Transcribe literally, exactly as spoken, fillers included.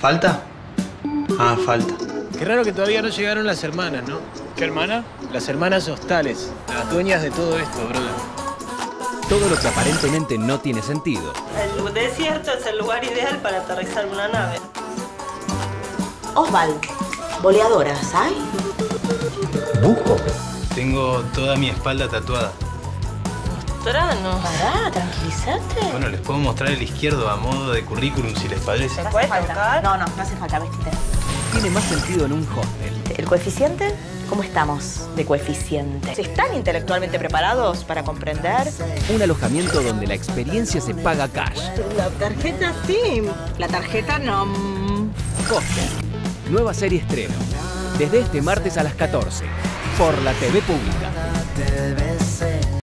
¿Falta? Ah, falta. Qué raro que todavía no llegaron las hermanas, ¿no? ¿Qué hermana? Las hermanas Hostales, las dueñas de todo esto, brother. Todo lo que aparentemente no tiene sentido. El desierto es el lugar ideal para aterrizar una nave. Osvald, boleadoras, ¿hay? ¿Busco? Tengo toda mi espalda tatuada. Mostranos. Pará, tranquilízate. Bueno, les puedo mostrar el izquierdo a modo de currículum si les parece. ¿Se puede tocar? No, no, no hace falta, vestite. Tiene más sentido en un hostel. ¿El coeficiente? ¿Cómo estamos de coeficiente? ¿Están intelectualmente preparados para comprender? Un alojamiento donde la experiencia se paga cash. La tarjeta sí. La tarjeta no. Hostel. Nueva serie estreno. Desde este martes a las catorce. Por la T V Pública.